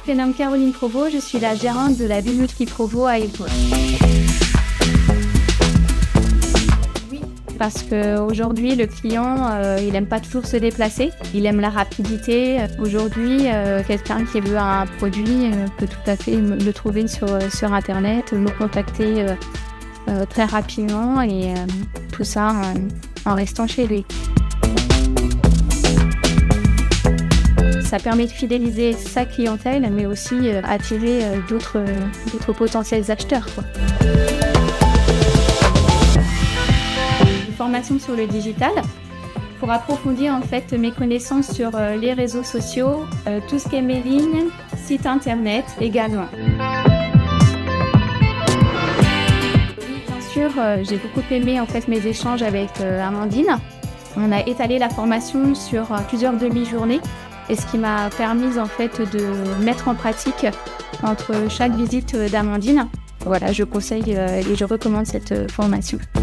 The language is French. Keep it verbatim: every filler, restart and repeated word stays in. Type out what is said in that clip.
Je me nomme Caroline Provost, je suis la gérante de la bijouterie Provost à Évreux. Oui, parce qu'aujourd'hui, le client, euh, il n'aime pas toujours se déplacer, il aime la rapidité. Aujourd'hui, euh, quelqu'un qui veut un produit euh, peut tout à fait le trouver sur, sur Internet, me contacter euh, euh, très rapidement et euh, tout ça euh, en restant chez lui. Ça permet de fidéliser sa clientèle, mais aussi euh, attirer euh, d'autres, euh, d'autres potentiels acheteurs, quoi. Une formation sur le digital pour approfondir en fait mes connaissances sur euh, les réseaux sociaux, euh, tout ce qui est mailing, site internet également. Bien sûr, euh, j'ai beaucoup aimé en fait mes échanges avec euh, Amandine. On a étalé la formation sur euh, plusieurs demi-journées. Et ce qui m'a permis en fait de mettre en pratique entre chaque visite d'Amandine. Voilà, je conseille et je recommande cette formation.